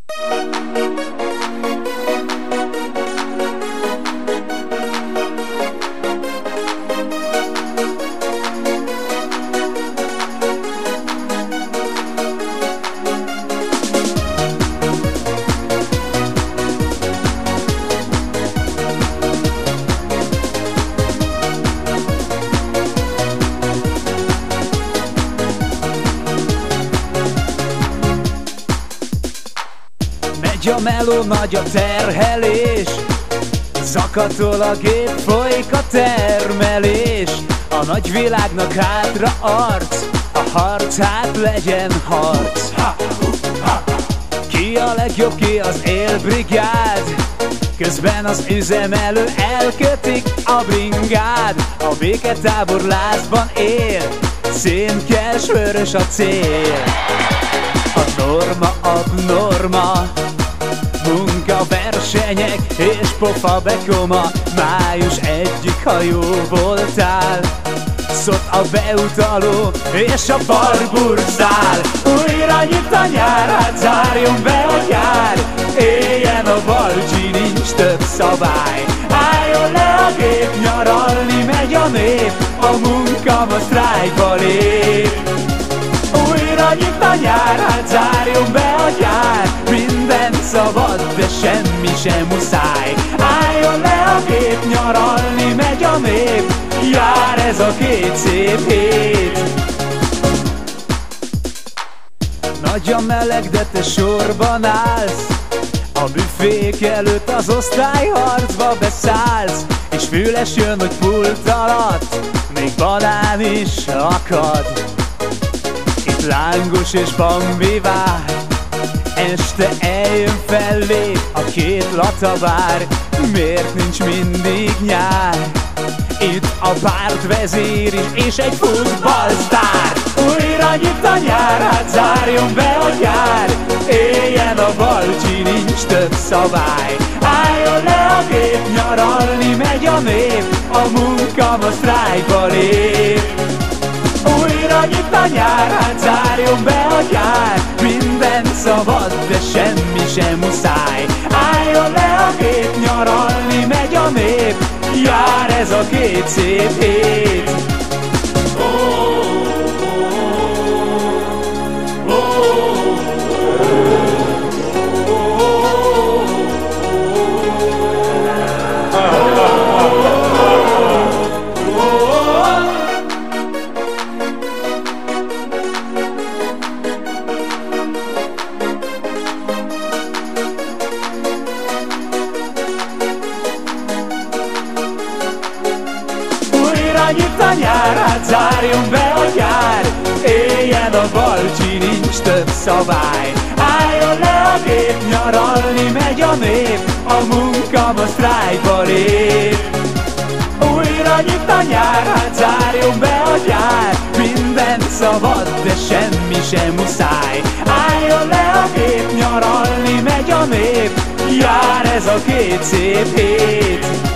Megy a meló, nagy a terhelés, zakatol a gép, folyik a termelés. A nagyvilágnak hátra arc, a harc hát legyen harc. Ki a legjobb, ki az élbrigád? Közben az üzemelő elkötik a bringád. A béketábor lázban él, szénkes, vörös a cél. A norma abnorma, munkaversenyek és pofa bekoma. Május egyik hajó voltál, szott a beutaló és a barburszál. Újra nyit a nyár, hát zárjon be a gyár, éljen a balcsi, nincs több szabály. Álljon le a gép, nyaralni megy a nép, a munka ma sztrájkba lép. Újra nyit a nyár, hát zárjon be a gyár, minden szabad, de semmi sem muszáj. Álljon le a gép, nyaralni megy a nép, jár ez a két szép hét. Nagy a meleg, de te sorban állsz, a büfék előtt az osztályharcba beszállsz. És füles jön, hogy pult alatt még banán is akad. Itt lángos és Bambi vár, este eljön fellép a két latabár. Miért nincs mindig nyár? Itt a pártvezér is és egy futballsztár. Újra nyit a nyár, hát zárjon be a gyár, éljen a balcsi, nincs több szabály. Álljon le a gép, nyaralni megy a nép, a munka ma sztrájkba lép. Újra nyit a nyár, hát zárjon be a gyár, minden szabad, de semmi sem muszáj. Álljon le a gép, nyaralni megy a nép, jár ez a két szép hét. Újra nyit a nyár, hát zárjon be a gyár, éljen a balcsi, nincs több szabály. Álljon le a gép, nyaralni megy a nép, a munka ma sztrájkba lép. Újra nyit a nyár, hát zárjon be a gyár, minden szabad, de semmi sem muszáj. Álljon le a gép, nyaralni megy a nép, jár ez a két szép hét.